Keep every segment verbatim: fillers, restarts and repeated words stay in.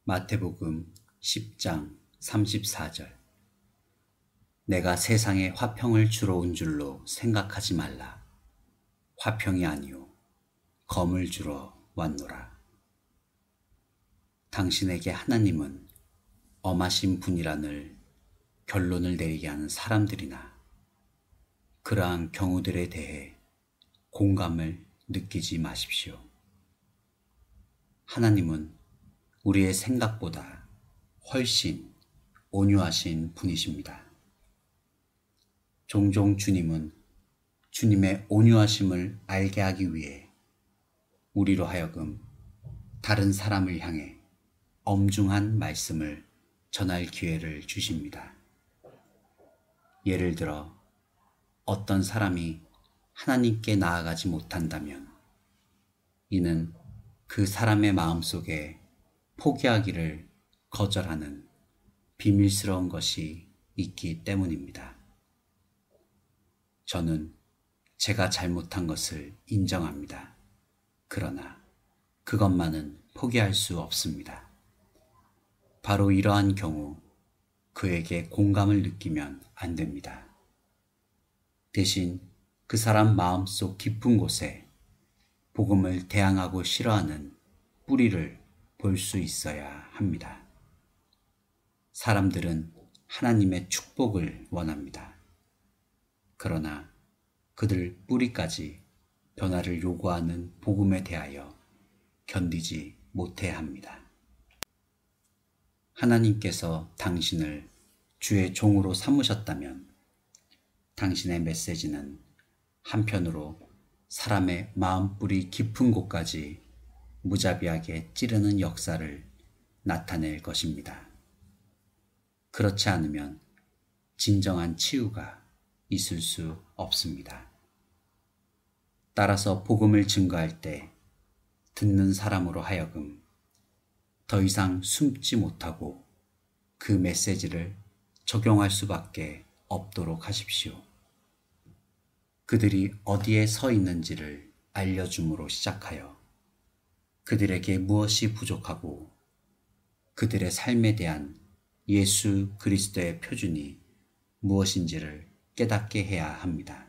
마태복음 십 장 삼십사 절. 내가 세상에 화평을 주러 온 줄로 생각하지 말라. 화평이 아니요 검을 주러 왔노라. 당신에게 하나님은 엄하신 분이라는 결론을 내리게 하는 사람들이나 그러한 경우들에 대해 공감을 느끼지 마십시오. 하나님은 우리의 생각보다 훨씬 온유하신 분이십니다. 종종 주님은 주님의 온유하심을 알게 하기 위해 우리로 하여금 다른 사람을 향해 엄중한 말씀을 전할 기회를 주십니다. 예를 들어 어떤 사람이 하나님께 나아가지 못한다면 이는 그 사람의 마음속에 포기하기를 거절하는 비밀스러운 것이 있기 때문입니다. 저는 제가 잘못한 것을 인정합니다. 그러나 그것만은 포기할 수 없습니다. 바로 이러한 경우 그에게 공감을 느끼면 안 됩니다. 대신 그 사람 마음속 깊은 곳에 복음을 대항하고 싫어하는 뿌리를 볼 수 있어야 합니다. 사람들은 하나님의 축복을 원합니다. 그러나 그들 뿌리까지 변화를 요구하는 복음에 대하여 견디지 못해야 합니다. 하나님께서 당신을 주의 종으로 삼으셨다면 당신의 메시지는 한편으로 사람의 마음뿌리 깊은 곳까지 무자비하게 찌르는 역사를 나타낼 것입니다. 그렇지 않으면 진정한 치유가 있을 수 없습니다. 따라서 복음을 증거할 때 듣는 사람으로 하여금 더 이상 숨지 못하고 그 메시지를 적용할 수밖에 없도록 하십시오. 그들이 어디에 서 있는지를 알려줌으로 시작하여 그들에게 무엇이 부족하고 그들의 삶에 대한 예수 그리스도의 표준이 무엇인지를 깨닫게 해야 합니다.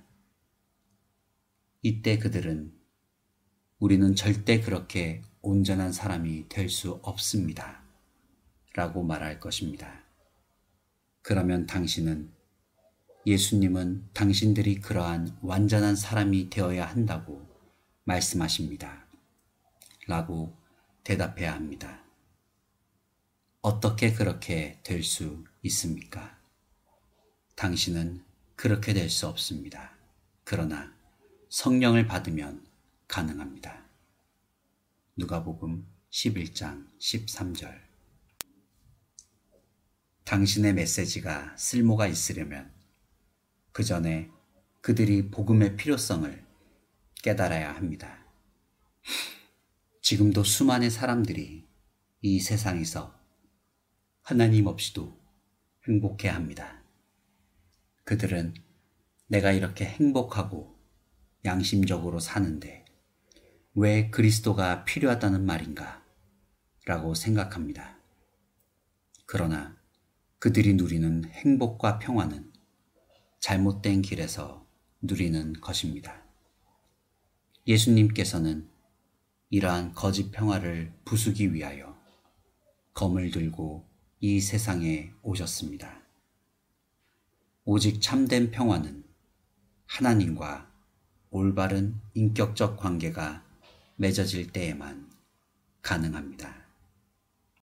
이때 그들은 우리는 절대 그렇게 온전한 사람이 될 수 없습니다. 라고 말할 것입니다. 그러면 당신은 예수님은 당신들이 그러한 완전한 사람이 되어야 한다고 말씀하십니다. 라고 대답해야 합니다. 어떻게 그렇게 될 수 있습니까? 당신은 그렇게 될 수 없습니다. 그러나 성령을 받으면 가능합니다. 누가복음 십일 장 십삼 절. 당신의 메시지가 쓸모가 있으려면 그 전에 그들이 복음의 필요성을 깨달아야 합니다. 지금도 수많은 사람들이 이 세상에서 하나님 없이도 행복해야 합니다. 그들은 내가 이렇게 행복하고 양심적으로 사는데 왜 그리스도가 필요하다는 말인가? 라고 생각합니다. 그러나 그들이 누리는 행복과 평화는 잘못된 길에서 누리는 것입니다. 예수님께서는 이러한 거짓 평화를 부수기 위하여 검을 들고 이 세상에 오셨습니다. 오직 참된 평화는 하나님과 올바른 인격적 관계가 맺어질 때에만 가능합니다.